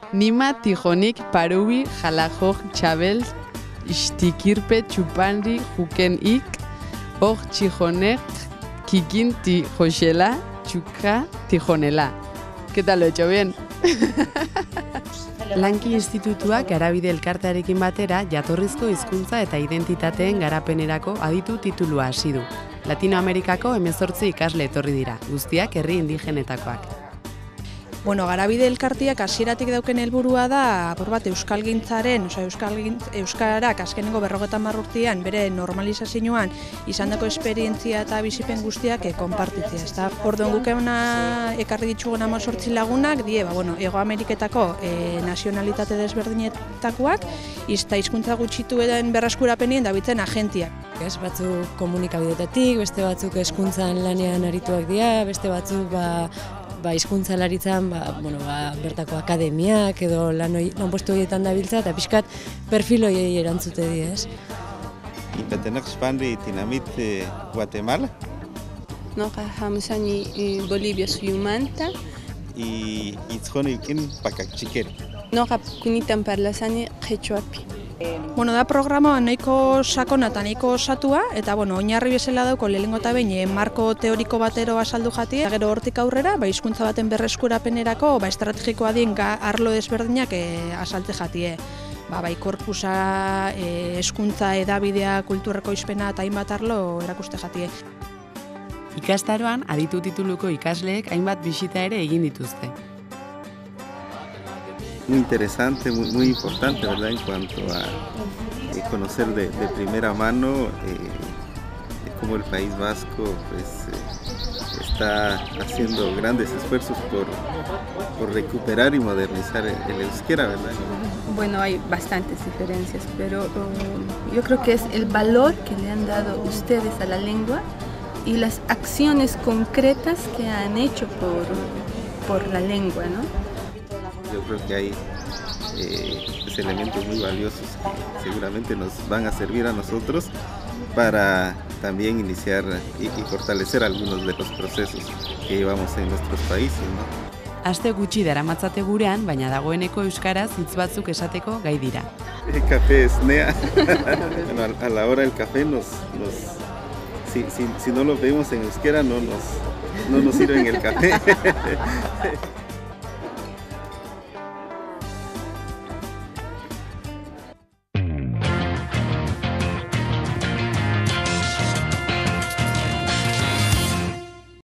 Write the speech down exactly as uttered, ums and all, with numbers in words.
Nima, Tijonik, Parubi, Jalajoj, Chabel, Istikirpe, Chupandi, Jukenik, Oj, Tijonek, Kikin, Tijoxela, Chuka, Tijonela. ¿Qué tal lo he hecho? Bien. Lanki Institutuak Garabide Elkartearekin batera jatorrizko hizkuntza eta identitateen garapenerako aditu titulua hasi du. Latinoamerikako hemezortzi ikasle etorri dira, guztiak herri indigenetakoak. Bueno, Garabide Elkarteak hasieratik dauken helburua da, apur bat euskalgintzaren, osea euskalgintz, euskarak azkenengo berrogeita hamar urtean bere normalizazioan izandako esperientzia eta bizipen guztiak e, konpartitzea, ezta? Orduan guk hona ekarri ditugun hemezortzi lagunak die, ba bueno, Hego Ameriketako e, nazionalitate desberdinetakoak, eta hizkuntza gutxituen berreskurapenien dabitzen agentiak. Ez batzuk komunikabideetatik, beste batzuk hezkuntzan lanean arituak dira, beste batzuk ba ba hizkuntzalaritzan ba, bueno, ba, bertako akademiak edo lan lanpostu horietan dabiltza eta pixkat perfil horiei erantzute die, ez? Ipetenak Spandi Tinamit Guatemala. Noqa Hamsani Bolivia Suyumanta. Y Itzjonikin Pakakchikeri. Noqa Kunitan Parlasani Quechuapi. Bueno, da programa nahiko sakona eta nahiko osatua, eta bueno, oinarri bezala dauko lehenengo eta behin marko teoriko batero azaldu jati, gero hortik aurrera, ba hizkuntza baten berreskurapenerako, ba estrategikoa dien arlo desberdinak e, azaltze jatie. Ba, bai korpusa, hezkuntza, e, edabidea, kulturreko izpena eta hainbat arlo erakuste jatie. Ikastaroan, aditu tituluko ikasleek hainbat bisita ere egin dituzte. Muy interesante, muy, muy importante, ¿verdad? En cuanto a eh, conocer de, de primera mano eh, cómo el País Vasco pues, eh, está haciendo grandes esfuerzos por, por recuperar y modernizar el, el euskera, ¿verdad? Bueno, hay bastantes diferencias, pero um, yo creo que es el valor que le han dado ustedes a la lengua y las acciones concretas que han hecho por, por la lengua, ¿no? Yo creo que hay eh, pues, elementos muy valiosos que seguramente nos van a servir a nosotros para también iniciar y, y fortalecer algunos de los procesos que llevamos en nuestros países, ¿no? Aste gutxi daramatzate gurean, baina dagoeneko euskaraz hitz batzuk esateko gai dira. El café es nea. Bueno, a la hora del café nos, nos si, si, si no lo vemos en euskera no nos, no nos sirven el café.